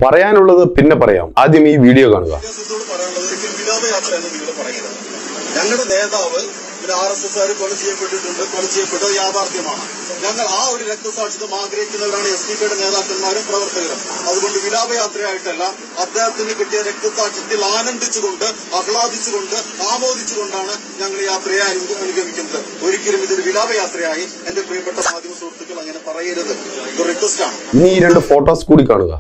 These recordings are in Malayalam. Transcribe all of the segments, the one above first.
പറയാനുള്ളത് പിന്നെ പറയാം. ആദ്യം ഈ വീഡിയോ കാണുക. ഞങ്ങളുടെ നേതാവ് RSS കൊല ചെയ്യപ്പെട്ടത് യാഥാർത്ഥ്യമാണ്. ഞങ്ങൾ ആ ഒരു രക്തസാക്ഷിത്വം ആഗ്രഹിക്കുന്നവരാണ് SDPയുടെ നേതാക്കന്മാരും പ്രവർത്തകരും. അതുകൊണ്ട് വിലാപയാത്രയായിട്ടല്ല, അദ്ദേഹത്തിന് കിട്ടിയ രക്തസാക്ഷ്യത്തിൽ ആനന്ദിച്ചുകൊണ്ട്, ആഹ്ലാദിച്ചുകൊണ്ട്, ആമോദിച്ചുകൊണ്ടാണ് ഞങ്ങൾ യാത്രയെ അനുഗമിക്കുന്നത്. ഒരിക്കലും ഇതൊരു വിലാപയാത്രയായി എന്റെ പ്രിയപ്പെട്ട മാധ്യമ സുഹൃത്തുക്കൾ അങ്ങനെ പറയരുത്. ഇത് റിക്വസ്റ്റ് ആണ്. ഇനി ഈ 2 ഫോട്ടോസ് കൂടി കാണുക.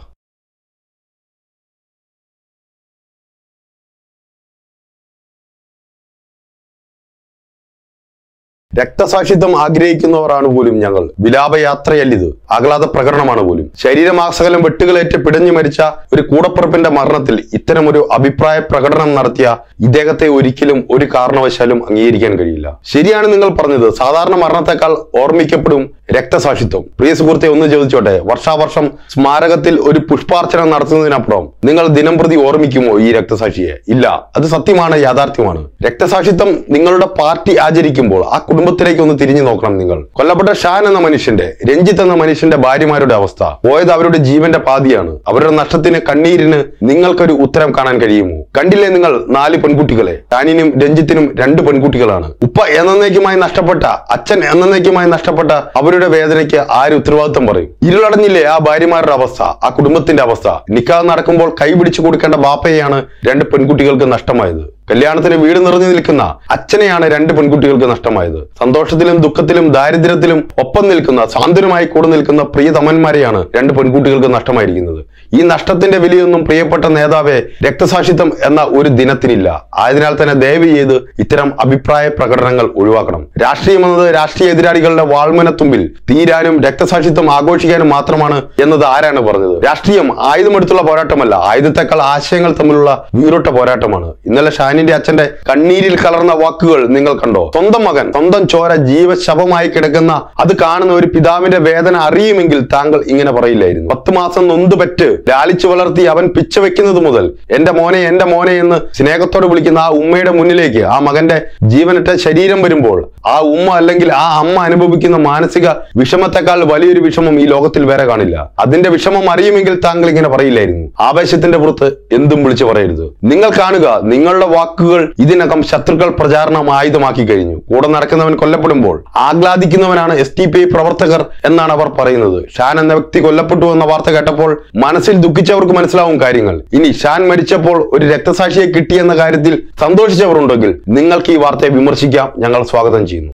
രക്തസാക്ഷിത്വം ആഗ്രഹിക്കുന്നവരാണ് പോലും ഞങ്ങൾ. വിലാപയാത്രയല്ലിത്, ആഹ്ലാദ പ്രകടനമാണ് പോലും. ശരീരമാസകലം വെട്ടുകളേറ്റ് പിടഞ്ഞു മരിച്ച ഒരു കൂടപ്പിറപ്പിന്റെ മരണത്തിൽ ഇത്തരം ഒരു അഭിപ്രായ പ്രകടനം നടത്തിയ ഇദ്ദേഹത്തെ ഒരിക്കലും ഒരു കാരണവശാലും അംഗീകരിക്കാൻ കഴിയില്ല. ശരിയാണ് നിങ്ങൾ പറഞ്ഞത്, സാധാരണ മരണത്തെക്കാൾ ഓർമ്മിക്കപ്പെടും രക്തസാക്ഷിത്വം. പ്രിയ സുഹൃത്തെ, ഒന്ന് ചോദിച്ചോട്ടെ, വർഷാവർഷം സ്മാരകത്തിൽ ഒരു പുഷ്പാർച്ചന നടത്തുന്നതിനപ്പുറം നിങ്ങൾ ദിനംപ്രതി ഓർമ്മിക്കുമോ ഈ രക്തസാക്ഷിയെ? ഇല്ല, അത് സത്യമാണ്, യാഥാർത്ഥ്യമാണ്. രക്തസാക്ഷിത്വം നിങ്ങളുടെ പാർട്ടി ആചരിക്കുമ്പോൾ ആ കുടുംബത്തിലേക്ക് ഒന്ന് തിരിഞ്ഞു നോക്കണം നിങ്ങൾ. കൊല്ലപ്പെട്ട ഷാൻ എന്ന മനുഷ്യന്റെ, രഞ്ജിത്ത് എന്ന മനുഷ്യന്റെ ഭാര്യമാരുടെ അവസ്ഥ. പോയത് അവരുടെ ജീവന്റെ പാതിയാണ്. അവരുടെ നഷ്ടത്തിന്, കണ്ണീരിന് നിങ്ങൾക്കൊരു ഉത്തരം കാണാൻ കഴിയുമോ? കണ്ടില്ലേ നിങ്ങൾ 4 പെൺകുട്ടികളെ? ഷാനിനും രഞ്ജിത്തിനും 2 പെൺകുട്ടികളാണ്. ഉപ്പ എന്നേക്കുമായി നഷ്ടപ്പെട്ട, അച്ഛൻ എന്നേക്കുമായി നഷ്ടപ്പെട്ട അവരുടെ വേദനയ്ക്ക് ആര് ഉത്തരവാദിത്വം പറയും? ഇരുളടഞ്ഞില്ലേ ആ ഭാര്യമാരുടെ അവസ്ഥ, ആ കുടുംബത്തിന്റെ അവസ്ഥ? നിക്കാഹ് നടക്കുമ്പോൾ കൈപിടിച്ചു കൊടുക്കേണ്ട ബാപ്പയെയാണ് 2 പെൺകുട്ടികൾക്ക് നഷ്ടമായത്. കല്യാണത്തിന് വീട് നിറഞ്ഞു നിൽക്കുന്ന അച്ഛനെയാണ് 2 പെൺകുട്ടികൾക്ക് നഷ്ടമായത്. സന്തോഷത്തിലും ദുഃഖത്തിലും ദാരിദ്ര്യത്തിലും ഒപ്പം നിൽക്കുന്ന, സാന്ത്വനമായി കൂടെ നിൽക്കുന്ന പ്രിയതമന്മാരെയാണ് 2 പെൺകുട്ടികൾക്ക് നഷ്ടമായിരിക്കുന്നത്. ഈ നഷ്ടത്തിന്റെ വിലയൊന്നും പ്രിയപ്പെട്ട നേതാവെ രക്തസാക്ഷിത്വം എന്ന ഒരു ദിനത്തിനില്ല. ആയതിനാൽ തന്നെ ദയവ് ചെയ്ത് ഇത്തരം അഭിപ്രായ പ്രകടനങ്ങൾ ഒഴിവാക്കണം. രാഷ്ട്രീയം എന്നത് രാഷ്ട്രീയ എതിരാളികളുടെ വാൾമനത്തുമ്പിൽ തീരാനും രക്തസാക്ഷിത്വം ആഘോഷിക്കാനും മാത്രമാണ് എന്നത് ആരാണ് പറഞ്ഞത്? രാഷ്ട്രീയം ആയുധമെടുത്തുള്ള പോരാട്ടമല്ല, ആയുധത്തെക്കാൾ ആശയങ്ങൾ തമ്മിലുള്ള വീറൊട്ട പോരാട്ടമാണ്. ഇന്നലെ ഷാനിന്റെ അച്ഛന്റെ കണ്ണീരിൽ കലർന്ന വാക്കുകൾ നിങ്ങൾ കണ്ടോ? സ്വന്തം മകൻ, സ്വന്തം ചോര ജീവശവമായി കിടക്കുന്ന അത് കാണുന്ന ഒരു പിതാവിന്റെ വേദന അറിയുമെങ്കിൽ താങ്കൾ ഇങ്ങനെ പറയില്ലായിരുന്നു. 10 മാസം നൊന്തുപെറ്റ് ലാലിച്ചു വളർത്തി അവൻ പിച്ച വെക്കുന്നത് മുതൽ എന്റെ മോനെ, എന്റെ മോനെ എന്ന് സ്നേഹത്തോട് വിളിക്കുന്ന ആ ഉമ്മയുടെ മുന്നിലേക്ക് ആ മകന്റെ ജീവനറ്റ ശരീരം വരുമ്പോൾ ആ ഉമ്മ അല്ലെങ്കിൽ ആ അമ്മ അനുഭവിക്കുന്ന മാനസിക വിഷമത്തെക്കാൾ വലിയൊരു വിഷമം ഈ ലോകത്തിൽ വേറെ കാണില്ല. അതിന്റെ വിഷമം അറിയുമെങ്കിൽ താങ്കൾ ഇങ്ങനെ പറയില്ലായിരുന്നു. ആവേശത്തിന്റെ പുറത്ത് എന്തും വിളിച്ചു പറയരുത്. നിങ്ങൾ കാണുക, നിങ്ങളുടെ വാക്കുകൾ ഇതിനകം ശത്രുക്കൾ പ്രചാരണം ആയുധമാക്കി കഴിഞ്ഞു. കൂടെ നടക്കുന്നവൻ കൊല്ലപ്പെടുമ്പോൾ ആഹ്ലാദിക്കുന്നവനാണ് SDPI പ്രവർത്തകർ എന്നാണ് അവർ പറയുന്നത്. ഷാൻ എന്ന വ്യക്തി കൊല്ലപ്പെട്ടു എന്ന വാർത്ത കേട്ടപ്പോൾ മനസ്സിൽ ദുഃഖിച്ചവർക്ക് മനസ്സിലാവും കാര്യങ്ങൾ. ഇനി ഷാൻ മരിച്ചപ്പോൾ ഒരു രക്തസാക്ഷിയെ കിട്ടിയെന്ന കാര്യത്തിൽ സന്തോഷിച്ചവർ ഉണ്ടെങ്കിൽ നിങ്ങൾക്ക് ഈ വാർത്തയെ വിമർശിക്കാം. ഞങ്ങൾ സ്വാഗതം ചെയ്യുന്നു.